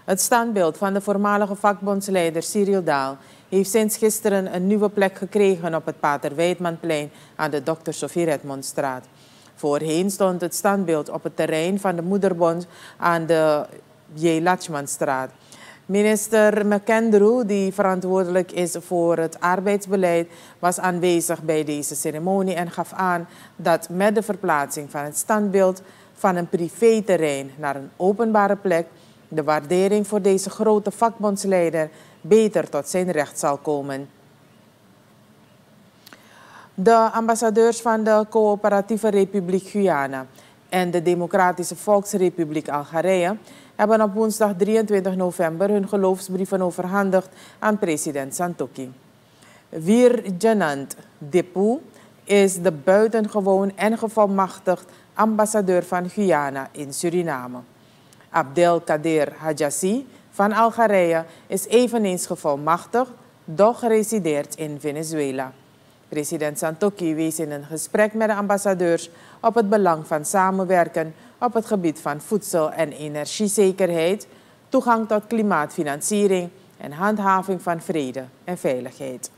Het standbeeld van de voormalige vakbondsleider Cyril Daal heeft sinds gisteren een nieuwe plek gekregen op het Pater Weidmanplein aan de Dr. Sophie Redmondstraat. Voorheen stond het standbeeld op het terrein van de Moederbond aan de J. Latschmanstraat. Minister McAndrew, die verantwoordelijk is voor het arbeidsbeleid, was aanwezig bij deze ceremonie en gaf aan dat met de verplaatsing van het standbeeld van een privéterrein naar een openbare plek de waardering voor deze grote vakbondsleider beter tot zijn recht zal komen. De ambassadeurs van de Coöperatieve Republiek Guyana en de Democratische Volksrepubliek Algerije hebben op woensdag 23 november hun geloofsbrieven overhandigd aan president Santokhi. Virjanand Depu is de buitengewoon en gevolmachtigd ambassadeur van Guyana in Suriname. Abdelkader Hadjassi van Algerije is eveneens gevolmachtigd, doch resideert in Venezuela. President Santokhi wees in een gesprek met de ambassadeurs op het belang van samenwerken op het gebied van voedsel- en energiezekerheid, toegang tot klimaatfinanciering en handhaving van vrede en veiligheid.